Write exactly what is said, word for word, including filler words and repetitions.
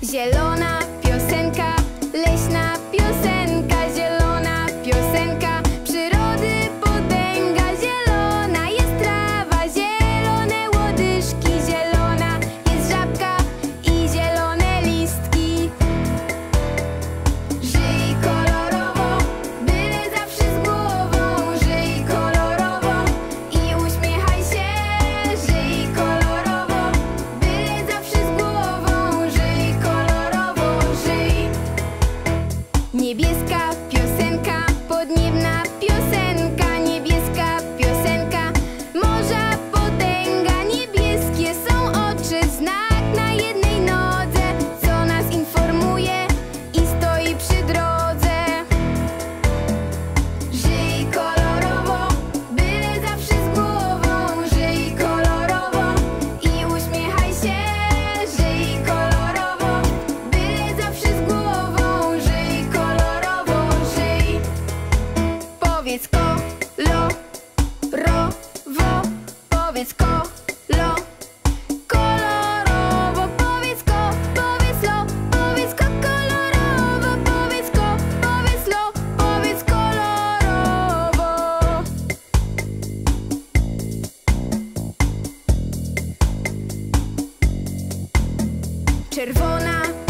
Zielona piosenka, leśna piosenka, zielona piosenka przyrody potęga. Zielona jest trawa, zielone łodyżki, zielona jest żabka i zielone listki. Żyj kolorowo, byle zawsze z głową. Żyj kolorowo i uśmiechaj się. Żyj kolorowo, byle zawsze z głową. Żyj kolorowo, żyj. Niebieska piosenka, podniebna piosenka, niebieska piosenka, morza potęga. Niebieskie są oczy, znak na jednej nodze, co nas informuje i stoi przy drodze. Żyj kolorowo, byle zawsze z głową. Żyj kolorowo i uśmiechaj się. Żyj kolorowo, byle zawsze z głową. Żyj kolorowo, żyj. Powiedz kolorowo, powiedz kolo, kolorowo, powiedz ko, powiedz lo, powiedz ko, kolorowo, powiedz ko, powiedz lo, powiedz kolorowo. Czerwona